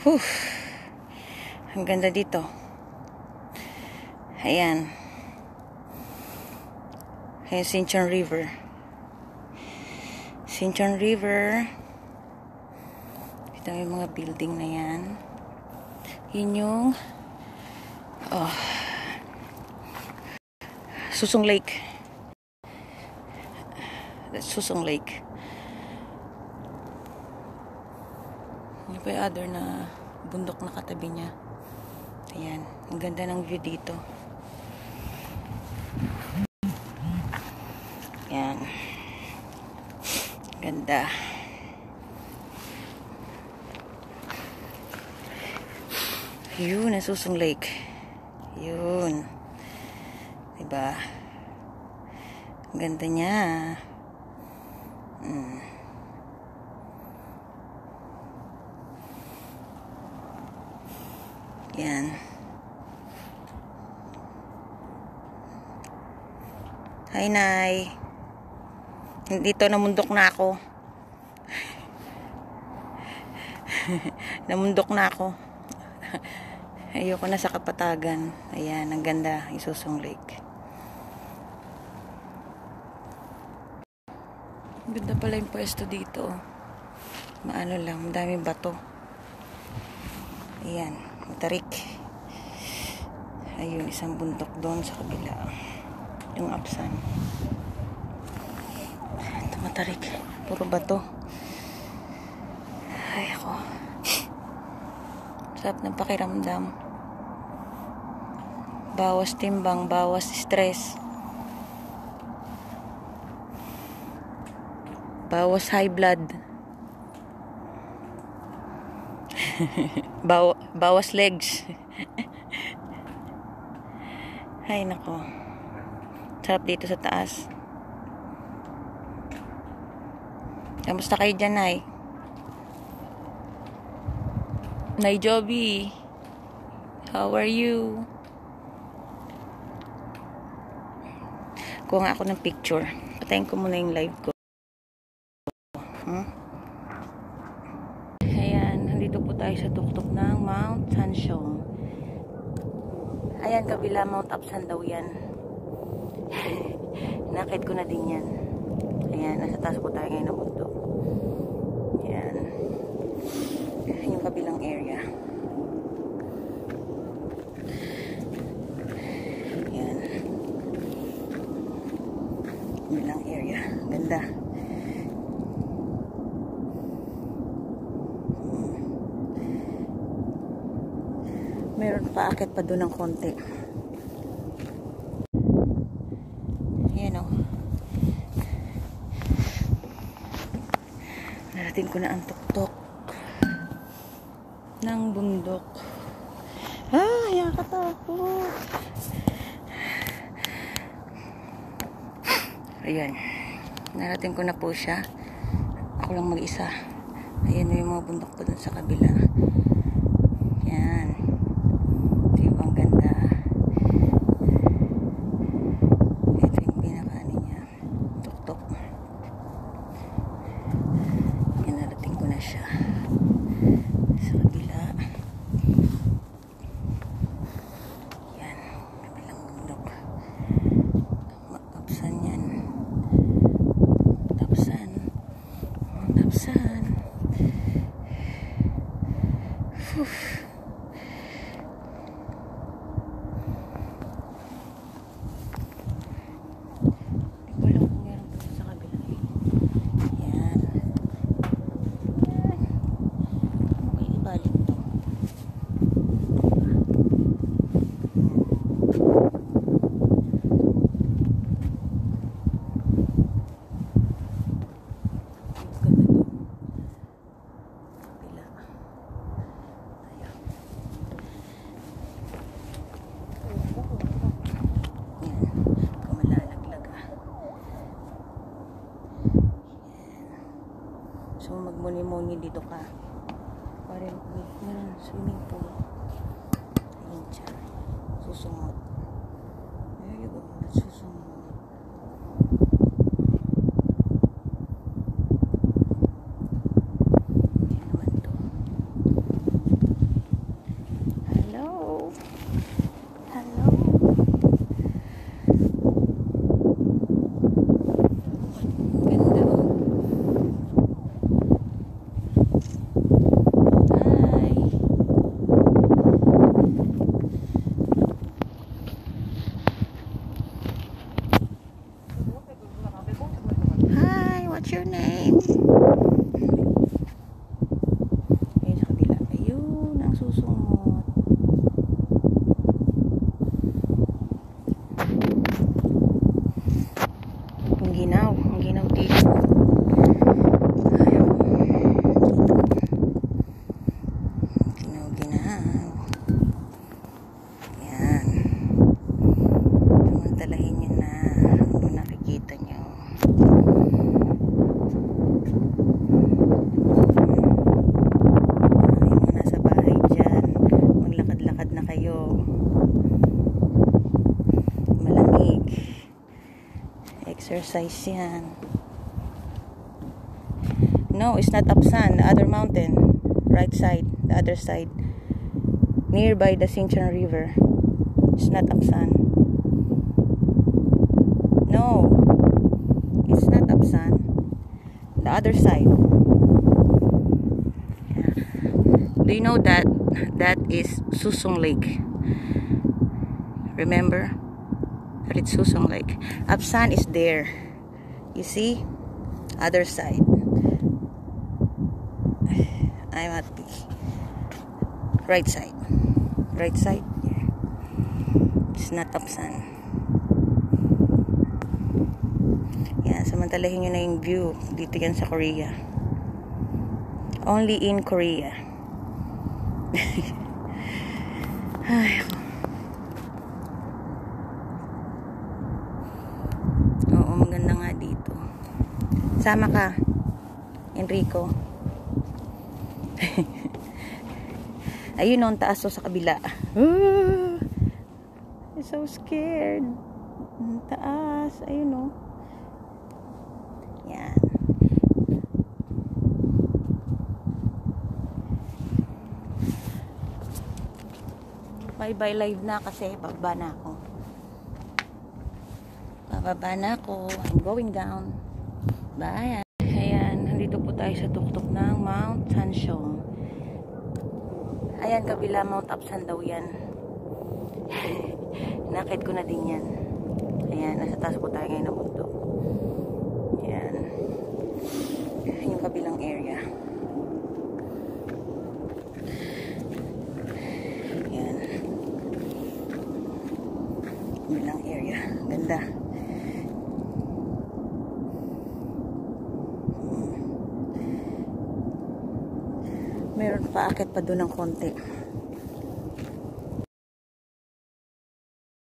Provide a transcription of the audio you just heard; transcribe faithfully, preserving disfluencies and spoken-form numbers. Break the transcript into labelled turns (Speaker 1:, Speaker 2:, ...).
Speaker 1: Whew. Ang ganda dito. Ayan. Ayan, Sinchon River. Sinchon River. Ito yung mga building na yan. Yun yung oh, Susong Lake. That's Susong Lake. Yun pa yung other na bundok na katabi niya. Ayan. Ang ganda ng view dito. Ayan. Ganda. Yun, ang Susong Lake. Yun. Diba? Ang ganda niya. Hmm. Yan. Hi, Nay. Dito namundok na ako. Namundok na ako. Ayoko na sa kapatagan. Ayan, ang ganda. Yung Susong Lake. Ang ganda pala yung pwesto dito. Maano lang, madaming bato. Ayan. Matarik. Ayun, isang bundok doon sa kabila. Yung Apsan. Ito matarik. Puro bato. Ay, ako. Sarap ng pakiramdam. Bawas timbang, bawas stress. Bawas high blood. Baw bawas legs. Ay, nako. Sarap dito sa taas. Kamusta kayo dyan, Nay? Nay Joby, how are you? Kuha nga ako ng picture. Patayin ko muna yung live ko. Hmm? Nandito po tayo sa tuktok ng Mount Sanseong. Ayan, kabila Mount Apsan daw yan. Nakit ko na din yan. Ayan, nasa taas po tayo ngayon ng mundo. Ayan. Yung kabilang area. Ayan. Kabilang area. Ganda. Meron pa, akit pa doon ng konti. Ayan o. Narating ko na ang tuktok ng bundok. Ah, nakakatakot. Ayan. Narating ko na po siya. Ako lang mag-isa. Ayan yung mga bundok pa doon sa kabila. Ayan. Ang ganda. Ito yung pinakaano niya. Tuktok. Yan, narating ko na siya. Sa kabila. Yan. Kabilang bundok. Apsan yan. Apsan. Apsan. Whew. So, magmuni-muni dito ka. Parang, meron swimming pool. Ayan siya. Susungot. There you go. Susungot. Ayan naman to. Exercise yan. No, it's not Apsan. The other mountain. Right side. The other side. Nearby the Sinchon River. It's not Apsan. No. It's not Apsan. The other side. Yeah. Do you know that that is Susong Lake? Remember? That it's Susong Lake. Apsan is there. You see? Other side. I'm at the right side. Right side. Yeah. It's not Apsan. Yan. Samantalahin nyo na yung view. Dito yan sa Korea. Only in Korea. Ay. Oo, maganda nga dito. Sama ka, Enrico. Ayun o, ang taas o sa kabila. Uh, I'm so scared. Ang taas. Ayun o. Yan. Bye-bye live na kasi bababa na ako. Bababa na ako. I'm going down. Bye. Ayan, nandito po tayo sa tuktok ng Mount Sanseong. Ayan, kabila Mount Apsan daw yan. Nakit ko na din yan. Ayan, nasa taas po tayo ngayon ng bundok. Ayan. Yung kabilang area. Ayan. Kabilang area. Ganda. Meron pa, akit pa doon ng konti.